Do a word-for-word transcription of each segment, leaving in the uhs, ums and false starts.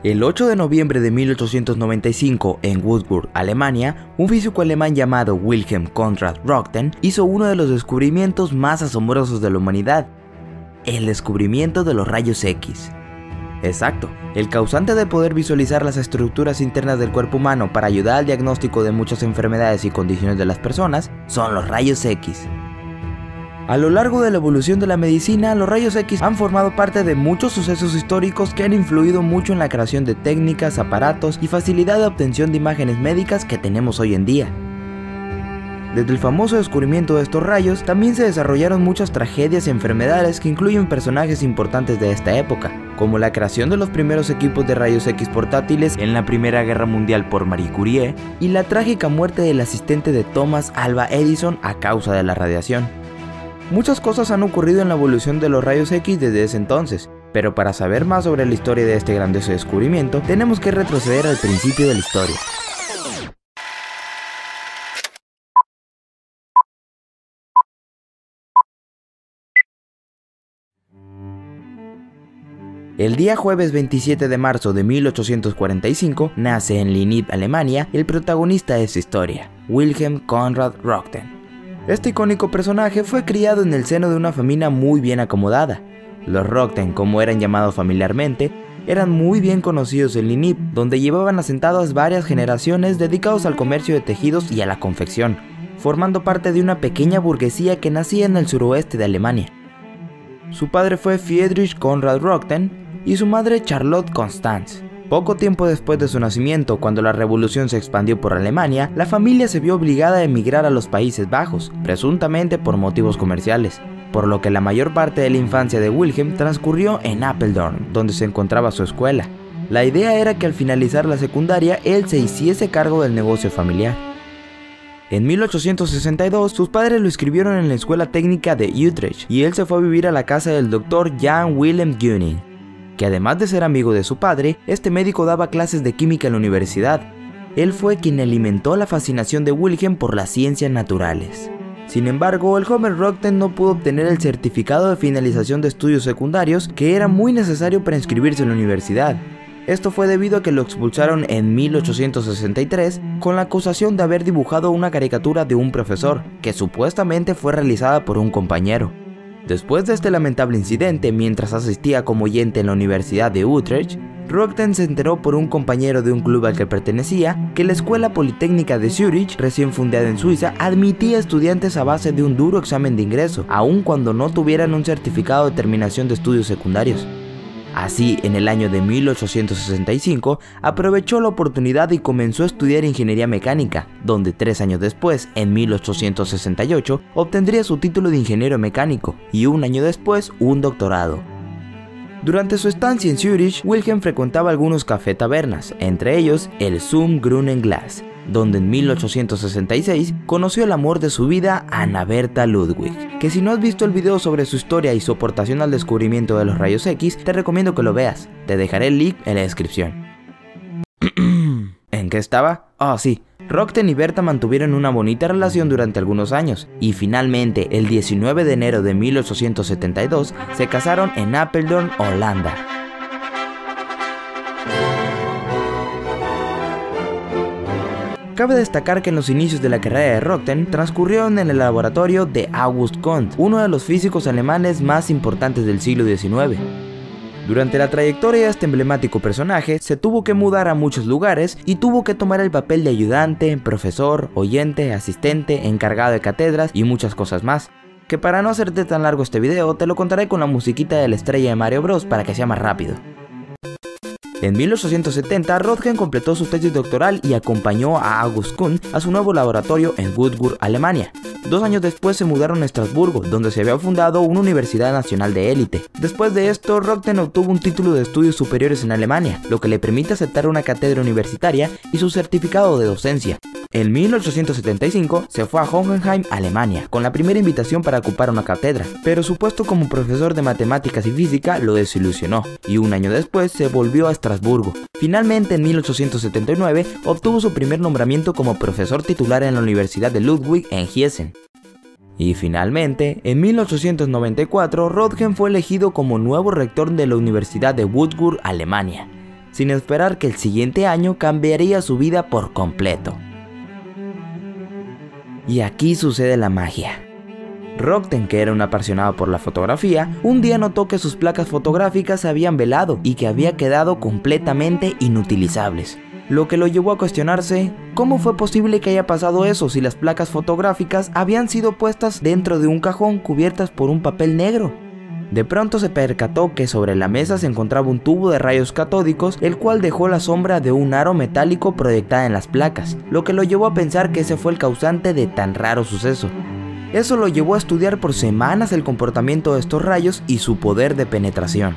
El ocho de noviembre de mil ochocientos noventa y cinco, en Würzburg, Alemania, un físico alemán llamado Wilhelm Conrad Röntgen hizo uno de los descubrimientos más asombrosos de la humanidad: el descubrimiento de los rayos X. Exacto, el causante de poder visualizar las estructuras internas del cuerpo humano para ayudar al diagnóstico de muchas enfermedades y condiciones de las personas son los rayos X. A lo largo de la evolución de la medicina, los rayos X han formado parte de muchos sucesos históricos que han influido mucho en la creación de técnicas, aparatos y facilidad de obtención de imágenes médicas que tenemos hoy en día. Desde el famoso descubrimiento de estos rayos, también se desarrollaron muchas tragedias y enfermedades que incluyen personajes importantes de esta época, como la creación de los primeros equipos de rayos X portátiles en la Primera Guerra Mundial por Marie Curie y la trágica muerte del asistente de Thomas Alva Edison a causa de la radiación. Muchas cosas han ocurrido en la evolución de los rayos X desde ese entonces, pero para saber más sobre la historia de este grandioso descubrimiento, tenemos que retroceder al principio de la historia. El día jueves veintisiete de marzo de mil ochocientos cuarenta y cinco nace en Linith, Alemania, el protagonista de esta historia, Wilhelm Conrad Röntgen. Este icónico personaje fue criado en el seno de una familia muy bien acomodada. Los Röntgen, como eran llamados familiarmente, eran muy bien conocidos en Linith, donde llevaban asentadas varias generaciones dedicados al comercio de tejidos y a la confección, formando parte de una pequeña burguesía que nacía en el suroeste de Alemania. Su padre fue Friedrich Conrad Röntgen y su madre Charlotte Constanze. Poco tiempo después de su nacimiento, cuando la revolución se expandió por Alemania, la familia se vio obligada a emigrar a los Países Bajos, presuntamente por motivos comerciales, por lo que la mayor parte de la infancia de Wilhelm transcurrió en Apeldoorn, donde se encontraba su escuela. La idea era que al finalizar la secundaria, él se hiciese cargo del negocio familiar. En mil ochocientos sesenta y dos, sus padres lo inscribieron en la escuela técnica de Utrecht y él se fue a vivir a la casa del doctor Jan Willem Gunning, que además de ser amigo de su padre, este médico daba clases de química en la universidad. Él fue quien alimentó la fascinación de Wilhelm por las ciencias naturales. Sin embargo, el joven Röntgen no pudo obtener el certificado de finalización de estudios secundarios que era muy necesario para inscribirse en la universidad. Esto fue debido a que lo expulsaron en mil ochocientos sesenta y tres con la acusación de haber dibujado una caricatura de un profesor, que supuestamente fue realizada por un compañero. Después de este lamentable incidente, mientras asistía como oyente en la Universidad de Utrecht, Röntgen se enteró por un compañero de un club al que pertenecía que la Escuela Politécnica de Zúrich, recién fundada en Suiza, admitía estudiantes a base de un duro examen de ingreso, aun cuando no tuvieran un certificado de terminación de estudios secundarios. Así, en el año de mil ochocientos sesenta y cinco, aprovechó la oportunidad y comenzó a estudiar ingeniería mecánica, donde tres años después, en mil ochocientos sesenta y ocho, obtendría su título de ingeniero mecánico y un año después un doctorado. Durante su estancia en Zúrich, Wilhelm frecuentaba algunos café tabernas, entre ellos el Zum Grünen Glas, donde en mil ochocientos sesenta y seis conoció el amor de su vida, Anna Bertha Ludwig, que si no has visto el video sobre su historia y su aportación al descubrimiento de los rayos X, te recomiendo que lo veas, te dejaré el link en la descripción. ¿En qué estaba? Ah, oh, sí. Röntgen y Bertha mantuvieron una bonita relación durante algunos años, y finalmente, el diecinueve de enero de mil ochocientos setenta y dos, se casaron en Apeldoorn, Holanda. Cabe destacar que en los inicios de la carrera de Röntgen transcurrieron en el laboratorio de August Comte, uno de los físicos alemanes más importantes del siglo diecinueve. Durante la trayectoria de este emblemático personaje, se tuvo que mudar a muchos lugares y tuvo que tomar el papel de ayudante, profesor, oyente, asistente, encargado de cátedras y muchas cosas más, que para no hacerte tan largo este video, te lo contaré con la musiquita de la estrella de Mario Bros para que sea más rápido. En mil ochocientos setenta, Röntgen completó su tesis doctoral y acompañó a August Comte a su nuevo laboratorio en Würzburg, Alemania. Dos años después se mudaron a Estrasburgo, donde se había fundado una universidad nacional de élite. Después de esto, Röntgen obtuvo un título de estudios superiores en Alemania, lo que le permite aceptar una cátedra universitaria y su certificado de docencia. En mil ochocientos setenta y cinco se fue a Hohenheim, Alemania, con la primera invitación para ocupar una cátedra, pero su puesto como profesor de matemáticas y física lo desilusionó, y un año después se volvió a Estrasburgo. Finalmente, en mil ochocientos setenta y nueve, obtuvo su primer nombramiento como profesor titular en la Universidad de Ludwig en Gießen. Y finalmente, en mil ochocientos noventa y cuatro, Röntgen fue elegido como nuevo rector de la Universidad de Würzburg, Alemania. sin esperar que el siguiente año cambiaría su vida por completo. Y aquí sucede la magia. Röntgen, que era un apasionado por la fotografía, un día notó que sus placas fotográficas se habían velado y que había quedado completamente inutilizables, lo que lo llevó a cuestionarse cómo fue posible que haya pasado eso si las placas fotográficas habían sido puestas dentro de un cajón cubiertas por un papel negro. De pronto se percató que sobre la mesa se encontraba un tubo de rayos catódicos, el cual dejó la sombra de un aro metálico proyectada en las placas, lo que lo llevó a pensar que ese fue el causante de tan raro suceso. Eso lo llevó a estudiar por semanas el comportamiento de estos rayos y su poder de penetración.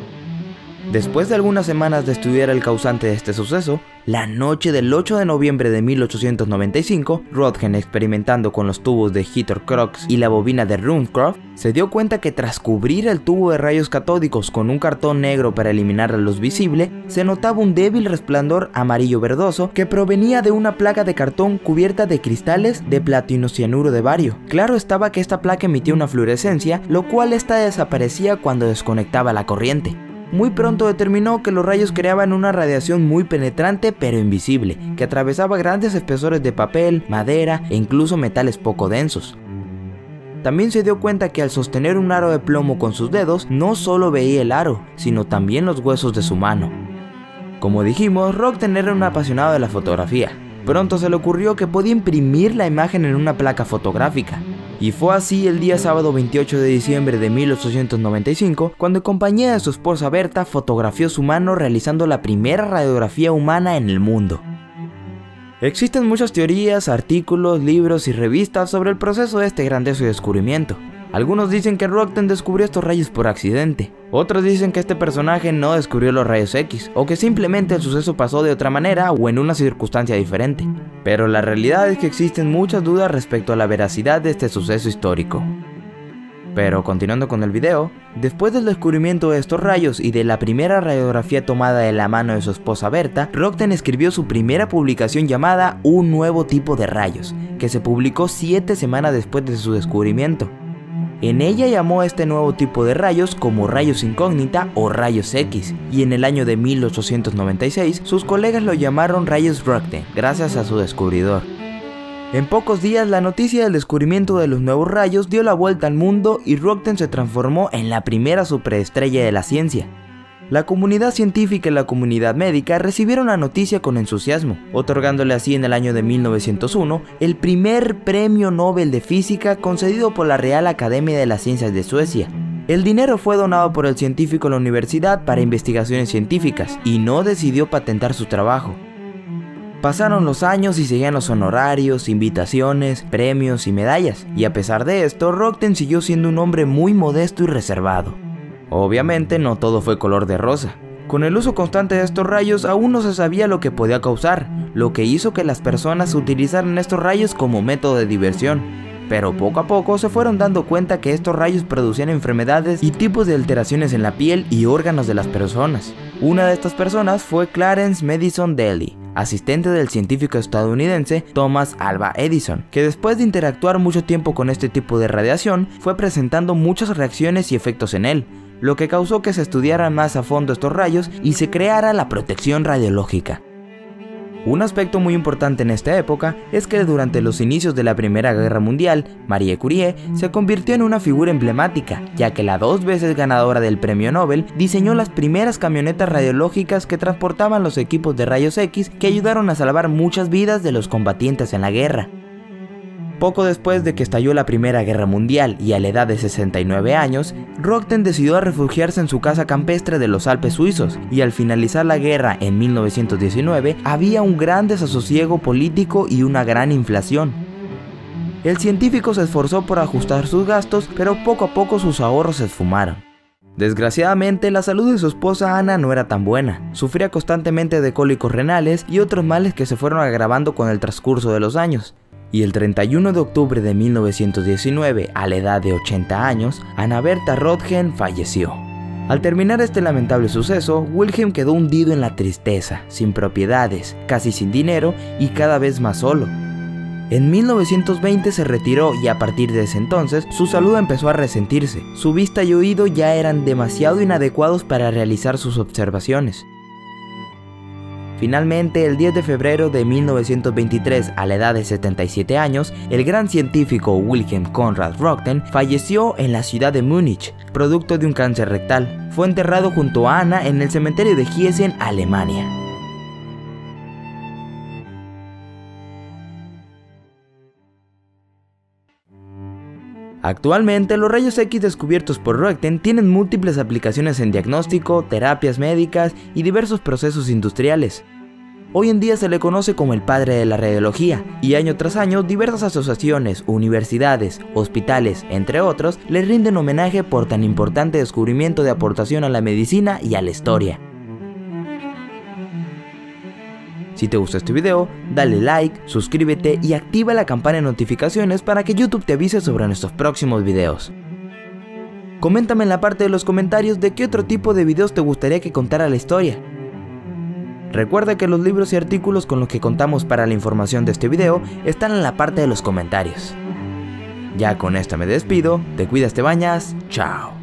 Después de algunas semanas de estudiar el causante de este suceso, la noche del ocho de noviembre de mil ochocientos noventa y cinco, Röntgen, experimentando con los tubos de Hittorx y la bobina de Ruhmkorff, se dio cuenta que tras cubrir el tubo de rayos catódicos con un cartón negro para eliminar la luz visible, se notaba un débil resplandor amarillo verdoso que provenía de una placa de cartón cubierta de cristales de platinocianuro de bario. Claro estaba que esta placa emitía una fluorescencia, lo cual esta desaparecía cuando desconectaba la corriente. Muy pronto determinó que los rayos creaban una radiación muy penetrante pero invisible, que atravesaba grandes espesores de papel, madera e incluso metales poco densos. También se dio cuenta que al sostener un aro de plomo con sus dedos, no solo veía el aro, sino también los huesos de su mano. Como dijimos, Röntgen era un apasionado de la fotografía. Pronto se le ocurrió que podía imprimir la imagen en una placa fotográfica. Y fue así el día sábado veintiocho de diciembre de mil ochocientos noventa y cinco, cuando en compañía de su esposa Berta fotografió su mano realizando la primera radiografía humana en el mundo. Existen muchas teorías, artículos, libros y revistas sobre el proceso de este grandioso descubrimiento. Algunos dicen que Röntgen descubrió estos rayos por accidente. Otros dicen que este personaje no descubrió los rayos X, o que simplemente el suceso pasó de otra manera o en una circunstancia diferente. Pero la realidad es que existen muchas dudas respecto a la veracidad de este suceso histórico. Pero continuando con el video, después del descubrimiento de estos rayos y de la primera radiografía tomada de la mano de su esposa Berta, Röntgen escribió su primera publicación llamada Un nuevo tipo de rayos, que se publicó siete semanas después de su descubrimiento. En ella llamó a este nuevo tipo de rayos como rayos incógnita o rayos X, y en el año de mil ochocientos noventa y seis sus colegas lo llamaron rayos Röntgen, gracias a su descubridor. En pocos días la noticia del descubrimiento de los nuevos rayos dio la vuelta al mundo y Röntgen se transformó en la primera superestrella de la ciencia. La comunidad científica y la comunidad médica recibieron la noticia con entusiasmo, otorgándole así en el año de mil novecientos uno el primer premio Nobel de Física concedido por la Real Academia de las Ciencias de Suecia. El dinero fue donado por el científico a la universidad para investigaciones científicas y no decidió patentar su trabajo. Pasaron los años y seguían los honorarios, invitaciones, premios y medallas, y a pesar de esto, Röntgen siguió siendo un hombre muy modesto y reservado. Obviamente no todo fue color de rosa. Con el uso constante de estos rayos aún no se sabía lo que podía causar, lo que hizo que las personas utilizaran estos rayos como método de diversión. Pero poco a poco se fueron dando cuenta que estos rayos producían enfermedades y tipos de alteraciones en la piel y órganos de las personas. Una de estas personas fue Clarence Madison Daly, asistente del científico estadounidense Thomas Alva Edison, que después de interactuar mucho tiempo con este tipo de radiación, fue presentando muchas reacciones y efectos en él, lo que causó que se estudiaran más a fondo estos rayos y se creara la protección radiológica. Un aspecto muy importante en esta época es que durante los inicios de la Primera Guerra Mundial, Marie Curie se convirtió en una figura emblemática, ya que la dos veces ganadora del premio Nobel diseñó las primeras camionetas radiológicas que transportaban los equipos de rayos X que ayudaron a salvar muchas vidas de los combatientes en la guerra. Poco después de que estalló la Primera Guerra Mundial y a la edad de sesenta y nueve años, Röntgen decidió refugiarse en su casa campestre de los Alpes suizos, y al finalizar la guerra en mil novecientos diecinueve había un gran desasosiego político y una gran inflación. El científico se esforzó por ajustar sus gastos, pero poco a poco sus ahorros se esfumaron. Desgraciadamente, la salud de su esposa Ana no era tan buena. Sufría constantemente de cólicos renales y otros males que se fueron agravando con el transcurso de los años. Y el treinta y uno de octubre de mil novecientos diecinueve, a la edad de ochenta años, Anna Bertha Röntgen falleció. Al terminar este lamentable suceso, Wilhelm quedó hundido en la tristeza, sin propiedades, casi sin dinero y cada vez más solo. En mil novecientos veinte se retiró y a partir de ese entonces su salud empezó a resentirse. Su vista y oído ya eran demasiado inadecuados para realizar sus observaciones. Finalmente, el diez de febrero de mil novecientos veintitrés, a la edad de setenta y siete años, el gran científico Wilhelm Conrad Röntgen falleció en la ciudad de Múnich, producto de un cáncer rectal. Fue enterrado junto a Anna en el cementerio de Gießen, Alemania. Actualmente, los rayos X descubiertos por Röntgen tienen múltiples aplicaciones en diagnóstico, terapias médicas y diversos procesos industriales. Hoy en día se le conoce como el padre de la radiología, y año tras año diversas asociaciones, universidades, hospitales, entre otros, le rinden homenaje por tan importante descubrimiento de aportación a la medicina y a la historia. Si te gustó este video, dale like, suscríbete y activa la campana de notificaciones para que YouTube te avise sobre nuestros próximos videos. Coméntame en la parte de los comentarios de qué otro tipo de videos te gustaría que contara la historia. Recuerda que los libros y artículos con los que contamos para la información de este video están en la parte de los comentarios. Ya con esto me despido, te cuidas, te bañas, chao.